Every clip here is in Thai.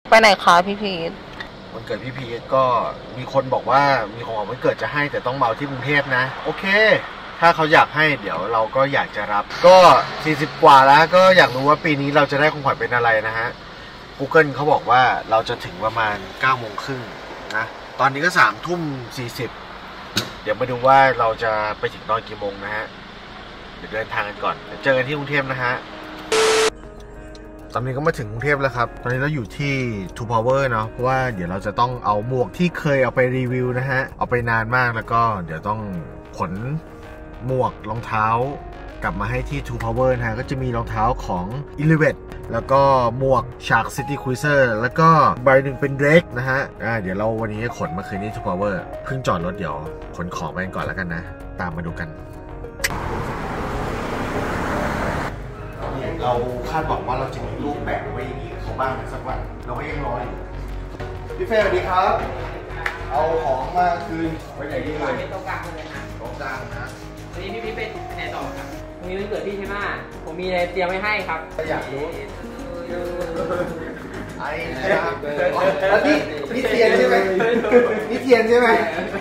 ไปไหนคะพี่พีทวันเกิดพี่พีทก็มีคนบอกว่ามีของวันเกิดจะให้แต่ต้องเมาที่กรุงเทพนะโอเคถ้าเขาอยากให้เดี๋ยวเราก็อยากจะรับก็40กว่าแล้วก็อยากรู้ว่าปีนี้เราจะได้ของขวัญเป็นอะไรนะฮะ Google เขาบอกว่าเราจะถึงประมาณ9 โมงครึ่งนะตอนนี้ก็3 ทุ่ม 40เดี๋ยวมาดูว่าเราจะไปถึงตอนกี่โมงนะฮะเดี๋ยวเดินทางกันก่อนเจอกันที่กรุงเทพนะฮะตอนนี้ก็มาถึงกรุงเทพแล้วครับตอนนี้เราอยู่ที่ Two Power เนาะเพราะว่าเดี๋ยวเราจะต้องเอาหมวกที่เคยเอาไปรีวิวนะฮะเอาไปนานมากแล้วก็เดี๋ยวต้องขนหมวกรองเท้ากลับมาให้ที่ Two Power นะฮะก็จะมีรองเท้าของ Elevate แล้วก็หมวก Shark City Cruiser แล้วก็ใบหนึ่งเป็น Drake นะฮะเดี๋ยวเราวันนี้ขนมาคืนที่ Two Power เพิ่งจอดรถเดี๋ยวขนของไปก่อนแล้วกันนะตามมาดูกันเราคาดหวังว่าเราจะมีรูปแบบไว้อย่างนี้เขาบ้างนะสักวันเราก็ยังรออยู่พี่เฟย์สวัสดีครับเอาของมาคืนไว้ไหนดีเลยเป็นโต๊ะกลางเลยนะโต๊ะกลางนะวันนี้พี่เป็นไหนต่อครับวันนี้วันเกิดพี่ใช่ไหมผมมีอะไรเตรียมไว้ให้ครับอยากรู้ไอ้นะครับแล้วนี่เทียนใช่ไหมนี่เทียนใช่ไหม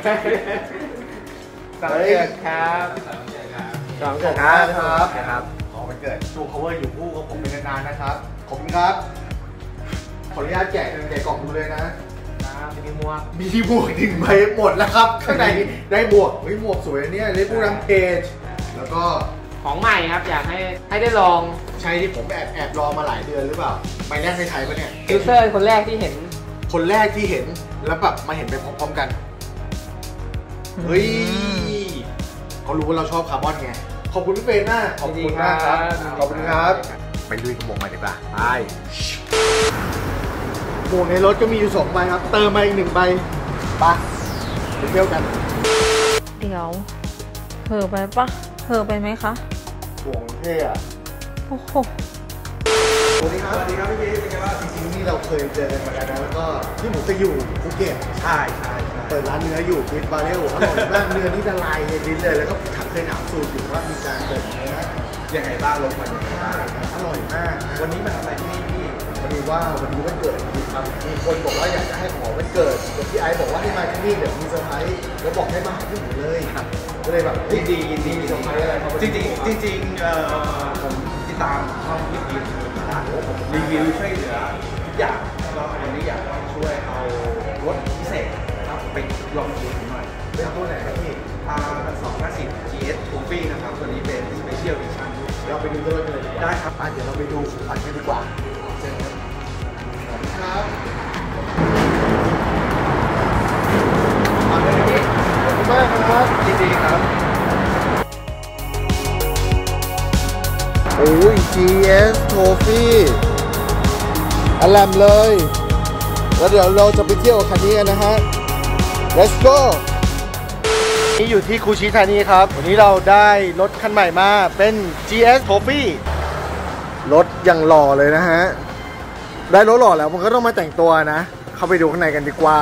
สวัสดีครับสวัสดีครับของวันเกิดTwo Powerอยู่คู่กับผมเป็นนานๆนะครับขอบคุณครับขออนุญาตแกะในกล่องดูเลยนะมีหมวก 1 ใบหมดแล้วครับข้างในได้หมวกหมวกสวยเนี่ยได้ผู้นำเพจแล้วก็ของใหม่ครับอยากให้ได้ลองใช่ที่ผมแอบรอมาหลายเดือนหรือเปล่าใบแรกในไทยปะเนี่ยยูเซอร์คนแรกที่เห็นแล้วแบบมาเห็นไปพร้อมๆกันเฮ้ยเขารู้ว่าเราชอบคาร์บอนไงขอบคุณพี่เฟย์มากขอบคุณมากครับขอบคุณครับไปลุยกับหมวกใหม่ดีกว่าไปหมวกในรถก็มีอยู่2 ใบครับเติมมาอีก1 ใบไปเที่ยวกันเดี๋ยวเผลอไปปะเผลอไปไหมคะหมวกเท่อะโอ้โหสวัสดีครับพี่พีเป็นไงบ้างจริงๆนี่เราเคยเจอกันมาแล้วนะแล้วก็ที่ผมจะอยู่ภูเก็ตใช่เปิดร้านเนื้ออยู่ฟิตบาเรลอร่อยมากเนื้อนี่ละลายในลิ้นเลยแล้วก็เคยถามสูตรอยู่ว่ามีการเปิดเนื้อยังไงบ้างลงมาอย่างไรบ้างอร่อยมากวันนี้มาทำอะไรที่นี่พี่วันนี้วันเกิดมีคนบอกว่าอยากจะให้ของวันเกิดเดี๋ยวพี่ไอซ์บอกว่าให้มาที่นี่เดี๋ยวมีเซอร์ไพรส์แล้วบอกให้มาหาที่ผมเลยก็เลยแบบยินดีมีเซอร์ไพรส์อะไรจริงผมติดตามช่องพี่พีมานานผมรีวิวช่วยเหลือทุกอย่างก็วันนี้อยากช่วยเอารถพิเศษครับไปลองดูหน่อยเป็นตัวไหนครับพี่250 GS Trophy นะครับตัวนี้เป็น Special Edition เราไปดูตัวรถกันเลยได้ครับเดี๋ยวเราไปดูอันนี้ดีกว่าเชิญครับขอบคุณครับขอบคุณมากครับยินดีครับโอ้ย GS Trophy อลัมเลยแล้วเดี๋ยวเราจะไปเที่ยวคันนี้กันนะฮะ Let's goนี่อยู่ที่คูชิธานีครับวันนี้เราได้รถคันใหม่มาเป็น GS Trophy รถยังหล่อเลยนะฮะได้รถหล่อแล้วมันก็ต้องมาแต่งตัวนะเข้าไปดูข้างในกันดีกว่า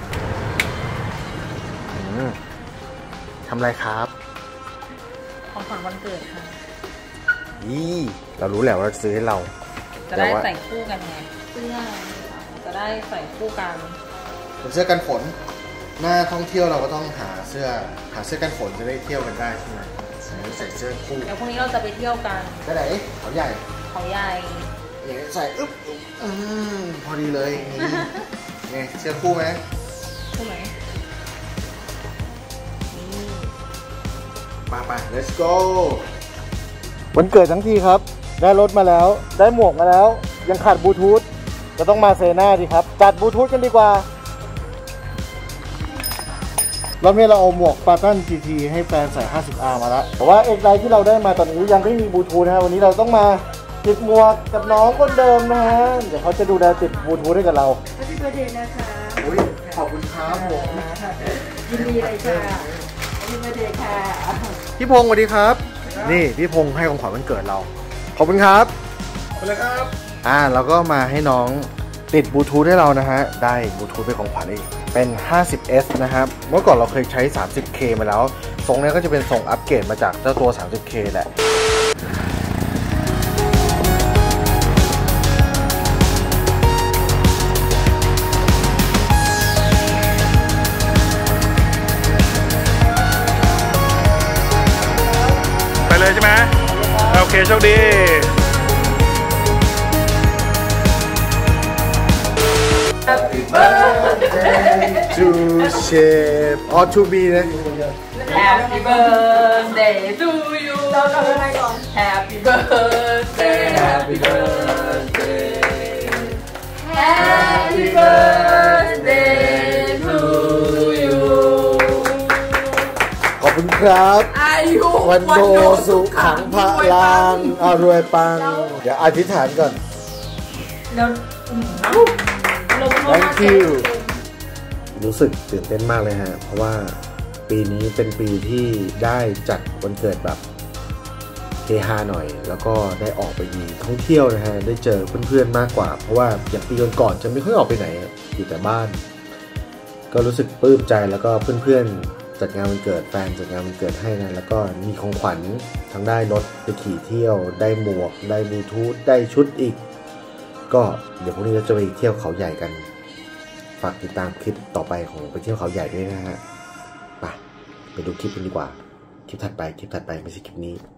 ทำไรครับของขวัญวันเกิดค่ะนี่เรารู้แล้วว่าซื้อให้เราจะได้ใส่คู่กันไงเสื้อจะได้ใส่คู่กันเป็นเสื้อกันฝนหน้าท่องเที่ยวเราก็ต้องหาเสื้อกันฝนจะได้เที่ยวกันได้ใช่ไหมใส่เสื้อคู่เดี๋ยวพรุ่งนี้เราจะไปเที่ยวกันไปไหนเขาใหญ่ใส่พอดีเลยไงเสื้อคู่ไหมคู่ไหมไป let's go วันเกิดทั้งทีครับได้รถมาแล้วได้หมวกมาแล้วยังขาดบลูทูธจะต้องมาเซน่าดีครับจัดบลูทูธกันดีกว่ารอบนี้เราเอาหมวก Spartan GT ให้แฟนใส่ 50R มาแล้วแต่ว่าเอกไลท์ที่เราได้มาตอนนี้ยังไม่มีบลูทูธนะวันนี้เราต้องมาติดหมวกกับน้องคนเดิมนะฮะเดี๋ยวเขาจะดูแลติดบลูทูธให้กับเรา Happy Birthday นะคะขอบคุณครับผมยินดีเลยค่ะ Happy Birthday ค่ะพี่พงศ์สวัสดีครับนี่พี่พงศ์ให้ของขวัญวันเกิดเราขอบคุณครับขอบคุณครับเราก็มาให้น้องติดบลูทูธให้เรานะฮะได้บลูทูธเป็นของขวัญอีกเป็น 50S นะครับเมื่อก่อนเราเคยใช้ 30K มาแล้วทรงนี้ก็จะเป็นทรงอัปเกรดมาจากเจ้าตัว 30K แหละโชคดี Happy birthday to shape or to be นะ Happy birthday to you เราทำอะไรก่อน Happy birthday Happy birthday Happy birthday to you ขอบคุณครับอายุวันโนสุขังพระลังรวยปัง เดี๋ยวอธิษฐานก่อนแล้ว Thank you รู้สึกตื่นเต้นมากเลยฮะ เพราะว่าปีนี้เป็นปีที่ได้จัดวันเกิดแบบเฮฮาหน่อย แล้วก็ได้ออกไปท่องเที่ยวนะฮะ ได้เจอเพื่อนๆมากกว่า เพราะว่าอย่างปีก่อนๆจะไม่ค่อยออกไปไหนอยู่แต่บ้าน ก็รู้สึกปลื้มใจแล้วก็เพื่อนๆจัดงานวันเกิดแฟนจัดงานวันเกิดให้นะแล้วก็มีของขวัญทั้งได้รถไปขี่เที่ยวได้หมวกได้บลูทูธได้ชุดอีกก็เดี๋ยวพรุ่งนี้เราจะไปเที่ยวเขาใหญ่กันฝากติดตามคลิปต่อไปของไปเที่ยวเขาใหญ่ด้วยนะฮะไปดูคลิปกันดีกว่าคลิปถัดไปไม่ใช่คลิปนี้